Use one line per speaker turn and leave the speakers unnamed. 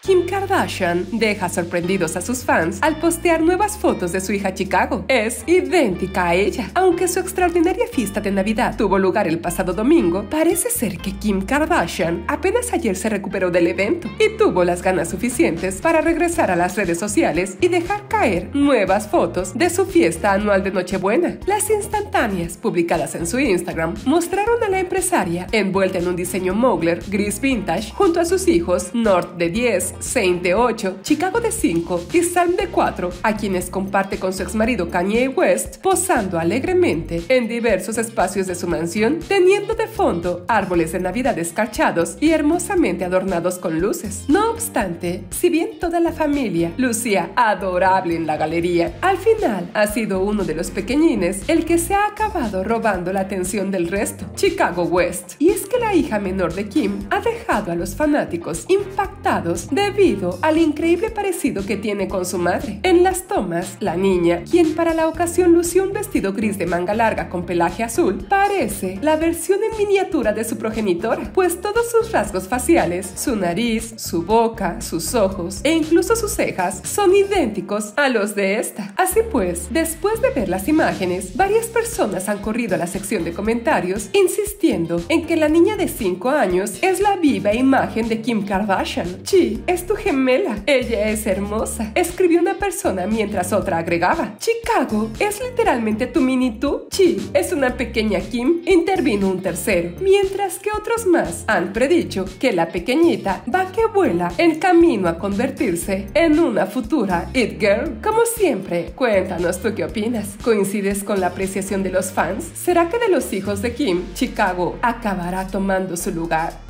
Kim Kardashian deja sorprendidos a sus fans al postear nuevas fotos de su hija Chicago. Es idéntica a ella. Aunque su extraordinaria fiesta de Navidad tuvo lugar el pasado domingo, parece ser que Kim Kardashian apenas ayer se recuperó del evento y tuvo las ganas suficientes para regresar a las redes sociales y dejar caer nuevas fotos de su fiesta anual de Nochebuena. Las instantáneas publicadas en su Instagram mostraron a la empresaria envuelta en un diseño Mugler gris vintage junto a sus hijos North de 10, Saint de 8, Chicago de 5 y Sam de 4, a quienes comparte con su exmarido Kanye West, posando alegremente en diversos espacios de su mansión, teniendo de fondo árboles de Navidad escarchados y hermosamente adornados con luces. No obstante, si bien toda la familia lucía adorable en la galería, al final ha sido uno de los pequeñines el que se ha acabado robando la atención del resto, Chicago West. Y es que la hija menor de Kim ha dejado a los fanáticos impactados debido al increíble parecido que tiene con su madre. En las tomas, la niña, quien para la ocasión lució un vestido gris de manga larga con pelaje azul, parece la versión en miniatura de su progenitora, pues todos sus rasgos faciales, su nariz, su boca, sus ojos e incluso sus cejas son idénticos a los de esta. Así pues, después de ver las imágenes, varias personas han corrido a la sección de comentarios insistiendo en que la niña de 5 años es la viva imagen de Kim Kardashian. Chi, es tu gemela. Ella es hermosa, escribió una persona mientras otra agregaba. Chicago, ¿es literalmente tu mini tú? Chi, es una pequeña Kim, intervino un tercero, mientras que otros más han predicho que la pequeñita va que vuela en camino a convertirse en una futura It Girl. Como siempre, cuéntanos tú qué opinas. ¿Coincides con la apreciación de los fans? ¿Será que de los hijos de Kim, Chicago acabará tomando su lugar?